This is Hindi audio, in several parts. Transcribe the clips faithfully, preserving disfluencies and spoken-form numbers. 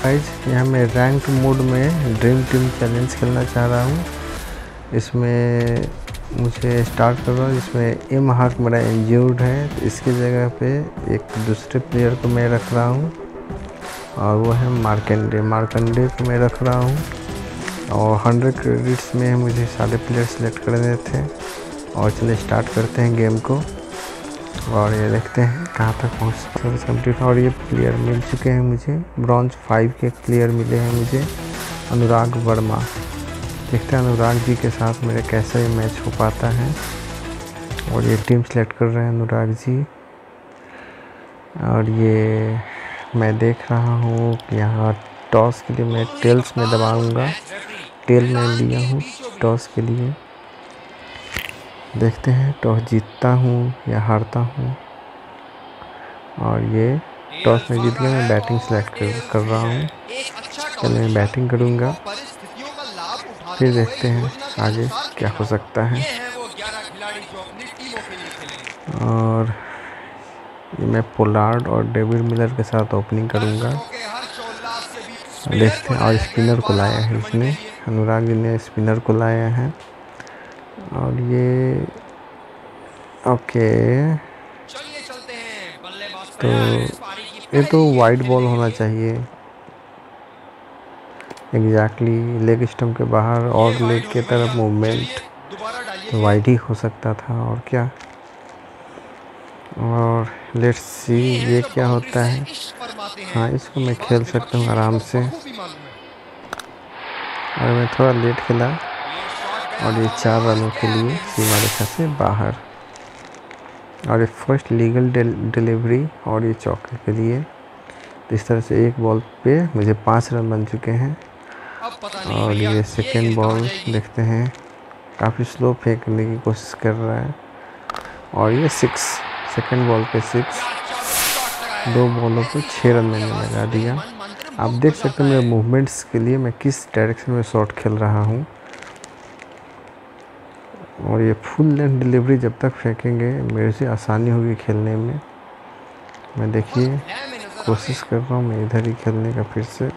गाइस, यहाँ मैं रैंक मोड में ड्रीम टीम चैलेंज खेलना चाह रहा हूँ। इसमें मुझे स्टार्ट कर रहा हूँ। इसमें एम हार्क मेरा इंजर्ड है, तो इसकी जगह पे एक दूसरे प्लेयर को मैं रख रहा हूँ और वो है मार्कंडे मार्कंडे को मैं रख रहा हूँ। और हंड्रेड क्रेडिट्स में मुझे सारे प्लेयर सेलेक्ट करने थे। और चलिए स्टार्ट करते हैं गेम को और ये देखते हैं कहाँ तक पहुँच कंप्लीट। और ये प्लेयर मिल चुके हैं मुझे, ब्रॉन्ज फाइव के प्लेयर मिले हैं मुझे, अनुराग वर्मा। देखते हैं अनुराग जी के साथ मेरे कैसा ये मैच हो पाता है। और ये टीम सेलेक्ट कर रहे हैं अनुराग जी। और ये मैं देख रहा हूँ कि यहाँ टॉस के लिए मैं टेल्स में दबाऊँगा। टेल में लिया हूँ टॉस के लिए। देखते हैं टॉस जीतता हूँ या हारता हूँ। और ये टॉस में जीत गया। मैं बैटिंग सेलेक्ट कर, कर रहा हूँ। पहले मैं बैटिंग करूँगा, फिर देखते हैं आगे क्या हो सकता है। और ये मैं पोलार्ड और डेविड मिलर के साथ ओपनिंग करूँगा। देखते हैं। और स्पिनर को लाया है इसने, अनुराग जी ने स्पिनर को लाया है। और ये ओके, तो ये तो वाइड बॉल होना चाहिए एग्जैक्टली। लेग स्टंप के बाहर और लेग के तरफ मूवमेंट, तो वाइड ही हो सकता था और क्या। और लेट्स सी ये क्या होता है। हाँ, इसको मैं खेल सकता हूँ आराम से। और मैं थोड़ा लेट खेला और ये चार रनों के लिए सीमा रेखा से बाहर। और ये फर्स्ट लीगल डिलीवरी और ये चौके के लिए। तो इस तरह से एक बॉल पे मुझे पाँच रन बन चुके हैं। और ये सेकेंड बॉल देखते हैं, काफ़ी स्लो फेंकने की कोशिश कर रहा है। और ये सिक्स, सेकेंड बॉल पे सिक्स। दो बॉलों पे छः रन मैंने लगा दिया। आप देख सकते हैं मेरे मूवमेंट्स के लिए मैं किस डायरेक्शन में शॉट खेल रहा हूँ। और ये फुल लेंथ डिलीवरी जब तक फेंकेंगे मेरे से आसानी होगी खेलने में। मैं देखिए कोशिश कर रहा हूँ मैं इधर ही खेलने का फिर से।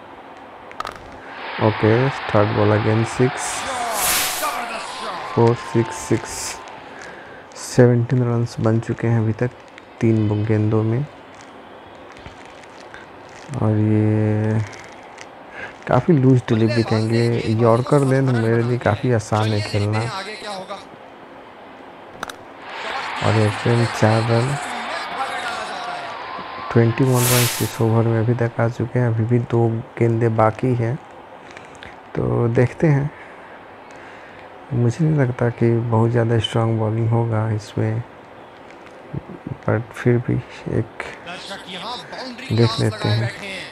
Okay, third ball again six, four six six. Seventeen runs बन चुके हैं अभी तक तीन गेंदों में। और ये काफ़ी लूज डिलीवरी कहेंगे। यॉर्कर लेंथ मेरे लिए काफ़ी आसान है खेलना। और ये फिर चार रन, ट्वेंटी वन रन इस ओवर में अभी तक आ चुके हैं। अभी भी दो गेंदे बाकी हैं, तो देखते हैं। मुझे नहीं लगता कि बहुत ज़्यादा स्ट्रांग बॉलिंग होगा इसमें, बट फिर भी एक देख लेते हैं।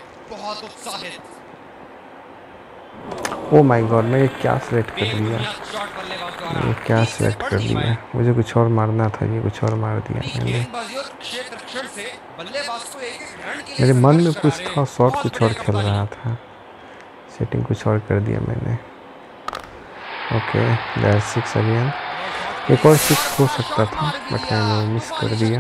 ओ माय गॉड, मैं ये क्या सिलेक्ट कर लिया, ये क्या सिलेक्ट कर लिया। मुझे कुछ और मारना था, ये कुछ और मार दिया मैंने। मेरे मन में कुछ था, शॉट कुछ और खेल रहा था, सेटिंग कुछ और कर दिया मैंने। Okay, that six again. एक और सिक्स हो सकता था बट मैंने मिस कर दिया।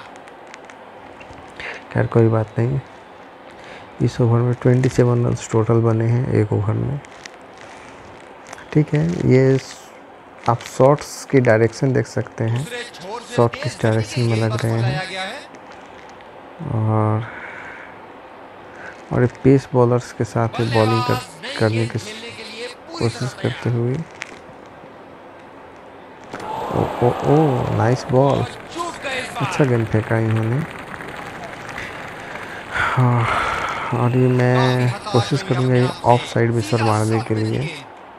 खैर कोई बात नहीं। इस ओवर में ट्वेंटी सेवन रन टोटल बने हैं एक ओवर में। ठीक है, ये आप शॉट्स की डायरेक्शन देख सकते हैं, शॉट किस डायरेक्शन में लग रहे हैं। और और ये पेस बॉलर्स के साथ ये बॉलिंग कर, करने की कोशिश करते हुए। ओ ओ ओ नाइस बॉल, अच्छा गेंद फेंका इन्होंने। हाँ, और ये मैं कोशिश करूँगा ये ऑफ साइड भी सर मारने के लिए।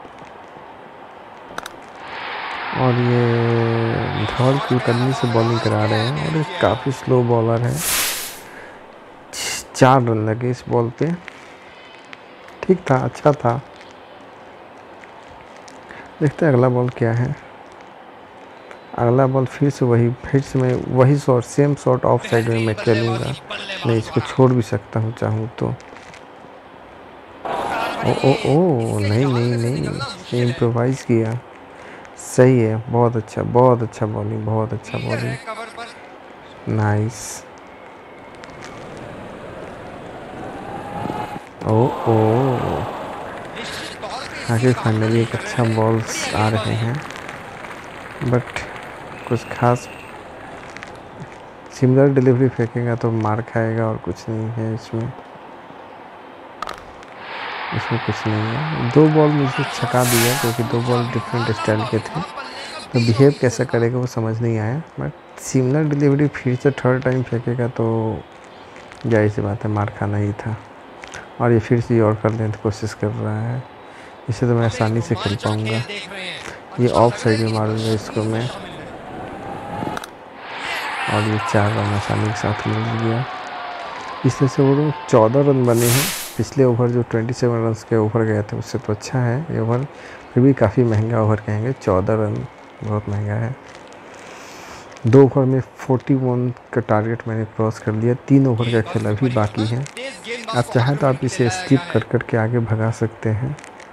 और ये धौल की कदमी से बॉलिंग करा रहे हैं और ये काफ़ी स्लो बॉलर है। चार रन लगे इस बॉल पे, ठीक था, अच्छा था। देखते हैं अगला बॉल क्या है। अगला बॉल फिर से वही फिर से मैं वही shot, same shot off side में मैं खेलूँगा। मैं इसको छोड़ भी सकता हूँ चाहूँ तो। ओ ओ ओ नहीं नहीं नहीं, इम्प्रोवाइज़ किया। सही है, बहुत अच्छा, बहुत अच्छा बॉलिंग, बहुत अच्छा बॉलिंग, नाइस। ओ ओ आगे फाइनली एक अच्छा बॉल्स आ रहे हैं, बट कुछ खास सिमिलर डिलीवरी फेंकेगा तो मार खाएगा और कुछ नहीं है इसमें इसमें कुछ नहीं है। दो बॉल मुझे छका दिया क्योंकि दो बॉल डिफरेंट स्टाइल के थे, तो बिहेव कैसा करेगा वो समझ नहीं आया। बट सिमिलर डिलीवरी फिर से थर्ड टाइम फेंकेगा तो जाहिर सी बात है मार खाना ही था। और ये फिर से यॉर्कर लेने की कोशिश कर रहा है, इसे तो मैं आसानी से खेल पाऊँगा। ये ऑफ साइड में मारूंगा इसको मैं, और ये चार रन आसानी के साथ मिल गया। पिछले से ओवर में चौदह रन बने हैं। पिछले ओवर जो सत्ताईस रन के ओवर गए थे उससे तो अच्छा है ये ओवर, फिर भी काफ़ी महंगा ओवर कहेंगे। चौदह रन बहुत महंगा है। दो ओवर में इकतालीस का टारगेट मैंने क्रॉस कर लिया। तीन ओवर का खेल अभी बाकी है। आप चाहें तो आप इसे स्किप कर कर के आगे भगा सकते हैं।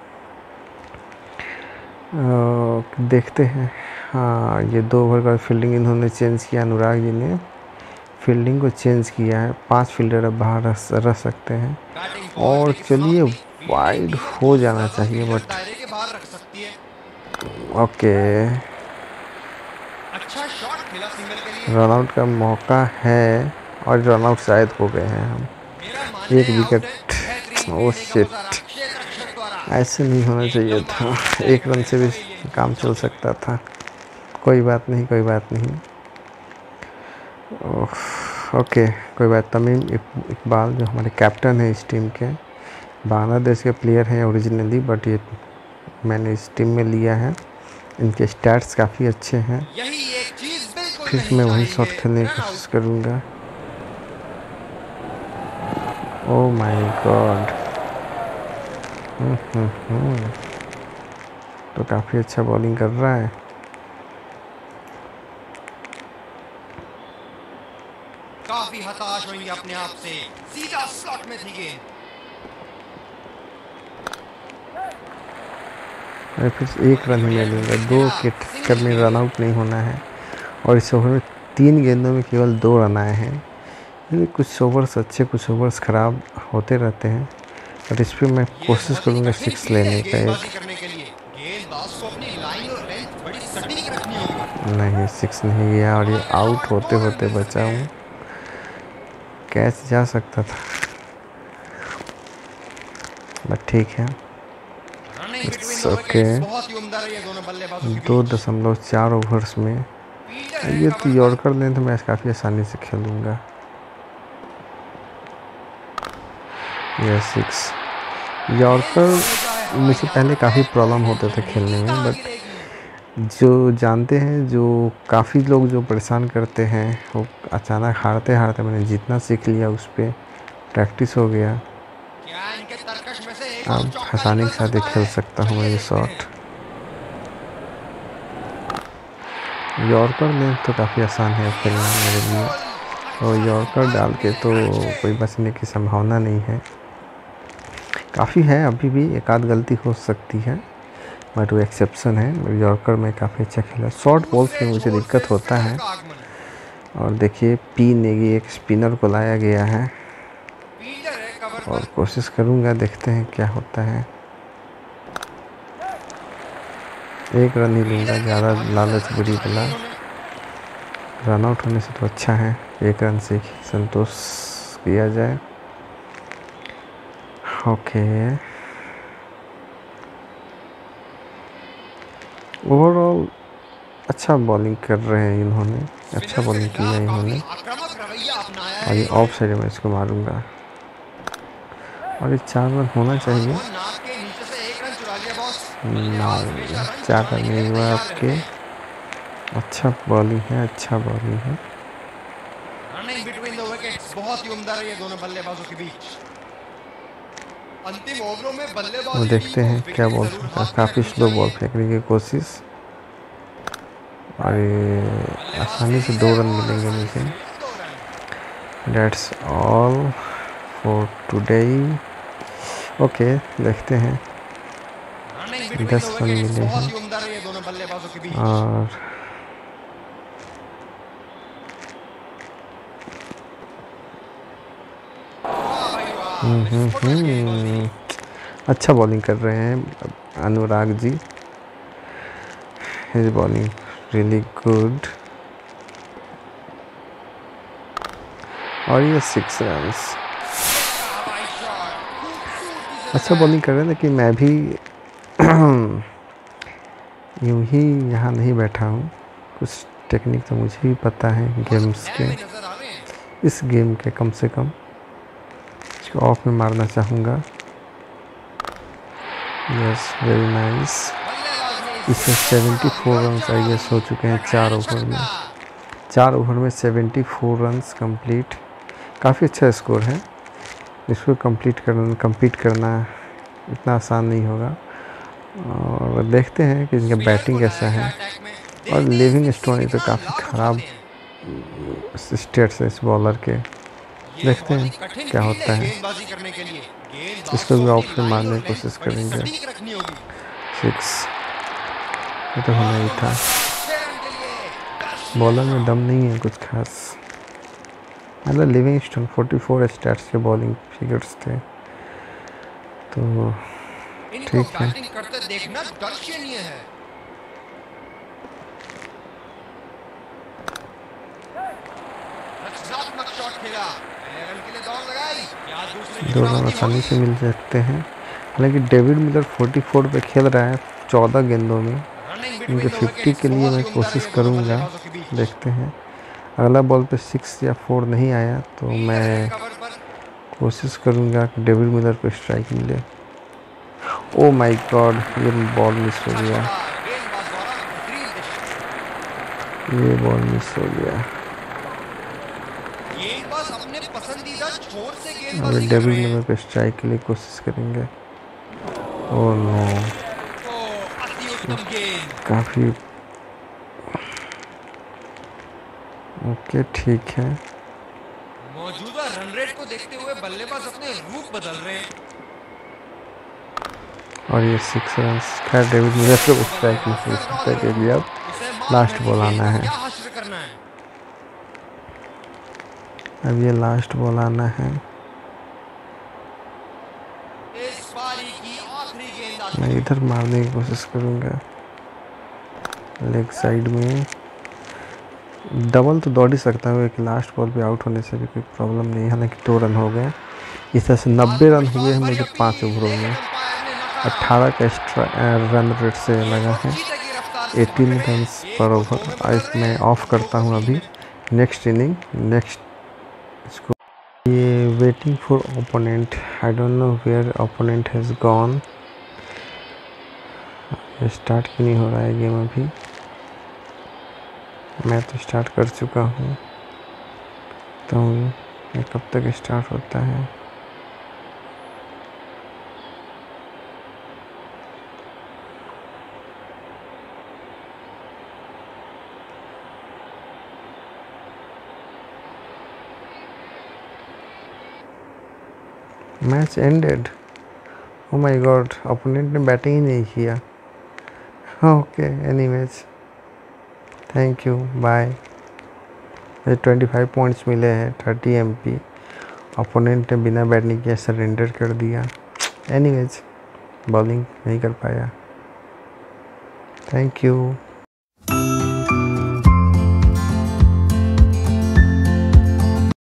आ, देखते हैं। हाँ, ये दो ओवर का फील्डिंग इन्होंने चेंज किया, अनुराग जी ने फील्डिंग को चेंज किया है। पांच फील्डर अब बाहर रह सकते हैं, और चलिए वाइड हो जाना चाहिए, बट ओके रन आउट का मौका है, और रन आउट शायद हो गए हैं हम। एक विकेट, ओ शिट, ऐसे नहीं होना चाहिए था। एक रन से भी काम चल सकता था। कोई बात नहीं, कोई बात नहीं। ओके कोई बात। तमीम इकबाल जो हमारे कैप्टन हैं इस टीम के, बांग्लादेश के प्लेयर हैं ओरिजिनली, बट ये मैंने इस टीम में लिया है। इनके स्टैट्स काफ़ी अच्छे हैं। फिर मैं वही शॉट खेलने की कोशिश करूँगा। ओह माय गॉड, तो काफ़ी अच्छा बॉलिंग कर रहा है। काफी हताश होंगे अपने आप से, सीधा स्लॉट में थी गेंद। मैं फिर एक रन ही मिलूंगा। दो के चक्कर में रन आउट नहीं होना है, और इस ओवर में तीन गेंदों में केवल दो रन आए हैं। ये कुछ ओवर्स अच्छे, कुछ ओवर्स ख़राब होते रहते हैं, बट इस पर मैं कोशिश करूँगा सिक्स लेने का। एक नहीं, सिक्स नहीं गया, और ये आउट होते होते बचा हूँ। कैच जा सकता था, बट ठीक है। It's okay. दो दशमलव चार ओवर्स में ये तो यॉर्कर लें तो मैं काफ़ी आसानी से खेलूँगा। ये सिक्स यॉर्कर मुझे पहले काफ़ी प्रॉब्लम होते थे खेलने में, बट जो जानते हैं, जो काफ़ी लोग जो परेशान करते हैं, वो अचानक हारते हारते मैंने जितना सीख लिया, उस पर प्रैक्टिस हो गया। अब आसानी के साथ खेल सकता हूँ मैं ये शॉट। यॉर्कर में तो काफ़ी आसान है खेलना मेरे लिए, और यॉर्कर डाल के तो कोई बचने की संभावना नहीं है। काफ़ी है, अभी भी एक आध गलती हो सकती है, बट वो एक्सेप्शन है। यॉर्कर में काफ़ी अच्छा खेला। शॉर्ट बॉल्स में मुझे दिक्कत होता है। और देखिए पी नेगी एक स्पिनर को लाया गया है, और कोशिश करूँगा, देखते हैं क्या होता है। एक रन ही लूँगा, ज़्यादा लालच बुरी बला। रन आउट होने से तो अच्छा है, एक रन से संतोष किया जाए। ओके, ओवरऑल अच्छा बॉलिंग कर रहे हैं इन्होंने, अच्छा बॉलिंग किया इन्होंने। और ये ऑफ साइड में इसको मारूंगा, और ये चार रन होना चाहिए। ना, चार रन नहीं हुआ आपके। अच्छा बॉलिंग है, अच्छा बॉलिंग है। बहुत ही उम्दा रही है दोनों बल्लेबाजों के बीच। अंतिम ओवरों में वो बल्लेबाजी देखते हैं क्या बॉल फेंकता है। काफ़ी स्लो बॉल फेंकने की कोशिश, और ये आसानी से दो रन मिलेंगे मुझे। That's all for today. Okay, देखते हैं। दस रन मिले हैं, और विस्फोटक गेंदबाजी। हम्म, अच्छा बॉलिंग कर रहे हैं Anurag ji. His bowling really good. और ये सिक्स रन्स। हवाई शॉट खूबसूरती से अच्छा लगाया। बॉलिंग कर रहे हैं, लेकिन मैं भी यूं ही यहाँ नहीं बैठा हूँ। कुछ टेक्निक तो मुझे भी पता है गेम्स के, नए नजर आ रहे हैं। इस गेम के कम से कम। इसको ऑफ में मारना चाहूँगा। Yes, very nice. बल्लेबाज ने इसे इसे चौहत्तर बड़ा रन बिगड़ आई चढ़ा गेस हो चुके हैं चार लगाया ओवर में। छक्का। चार ओवर में चौहत्तर रन्स कंप्लीट। काफ़ी अच्छा स्कोर है। इसको कंप्लीट करना कंप्लीट करना इतना आसान नहीं होगा। और देखते हैं कि इनका स्पिनर बैटिंग को कैसा लाया गया है। अटैक में। और देखते हैं लिविंग इसमें स्टोन ये तो कितना काफ़ी लाभ ख़राब उठाते हैं। स्टेट्स है इस बॉलर के। ये देखते बहुत ही हैं कठिन क्या फील्ड होता है है। गेंदबाजी करने के लिए। गेंदबाज इसको को भी अपनी ऑफ में लाइन मारने और की लेंथ कोशिश बड़ी करेंगे। सटीक रखनी होगी। सिक्स, ये तो होना ही और था। छह रन के लिए दर्शनीय बॉलर में दम शॉट। नहीं है कुछ खास। मतलब लिविंग स्टोन चौवालीस स्टैट्स के बॉलिंग फिगर्स थे, तो इनको ठीक है। बैटिंग करते देखना दर्शनीय है। रचनात्मक शॉट खेला। पहले रन के लिए दौड़ लगाई। क्या दूसरे की दो रन बराबरी आसानी से होगी? मिल सकते हैं। हालांकि डेविड मिलर चौवालीस पे खेल रहा है चौदह गेंदों में। रनिंग उनके बिटवीन द पचास विकेट्स के लिए बहुत मैं ही उम्दा रही कोशिश है दोनों करूंगा। बल्लेबाजों के बीच। देखते हैं, अगला बॉल पे सिक्स या फोर नहीं आया तो फील्डर के मैं कवर पर कोशिश करूंगा कि डेविड मिलर को स्ट्राइक मिले। ओ माय गॉड, ये बॉल मिस हो अच्छा गया। छोड़ा गेंदबाज द्वारा बेहतरीन दिशा। ये बॉल मिस हो गया। गेंदबाज अपने पसंदीदा छोर से अभी गेंदबाजी कर डेविड रहे मिलर हैं। को स्ट्राइक के लिए कोशिश करेंगे। ओ नो, ओ अति उत्तम गेंद। काफ़ी ओके, ठीक है। मौजूदा रन रेट को देखते हुए बल्लेबाज अपने रूप बदल रहे हैं। और ये सिक्स रन। खैर डेविड मिलर को वो स्ट्राइक बल्लेबाज मिल कर रहा सकता है, था क्योंकि अब उसे मालूम है लास्ट कि बॉल गेंद आना को है। क्या हासिल करना है। अब ये लास्ट बॉल आना है। इस पारी की आखिरी गेंद मैं आती है। इधर मारने की कोशिश करूँगा, लेग साइड में। डबल तो दौड़ ही सकता हूँ, एक लास्ट बॉल पे आउट होने से भी कोई प्रॉब्लम नहीं है। हालांकि दो रन हो गए। इस तरह से नब्बे रन हुए हैं आत्मविश्वास भरी मेरे पाँच अपील ओवरों में। लेकिन अंपायर ने नकारा। अट्ठारह का एक्स्ट्रा रन रेट से लगा गेंद है। बहुत चीते की रफ्तार से भाग अठारह रहे हैं। रन्स गेंद पर को दो ओवर। में बदल आज रहे मैं हैं ऑफ और दो करता को हूँ तीन अभी। में। नेक्स्ट इनिंग नेक्स्ट इसको। ये waiting for opponent, I don't know where opponent has gone. Start क्यों नहीं हो रहा है गेम अभी? मैं तो स्टार्ट कर चुका हूँ, तो ये कब तक स्टार्ट होता है? Match ended. Oh my god, opponent ने बैटिंग ही नहीं किया। Okay, anyways, thank you, bye. मुझे पच्चीस पॉइंट्स मिले हैं, तीस एमपी। ओपोनेंट ने बिना बैटिंग किए सरेंडर कर दिया। एनीवेज, बॉलिंग नहीं कर पाया। Thank you.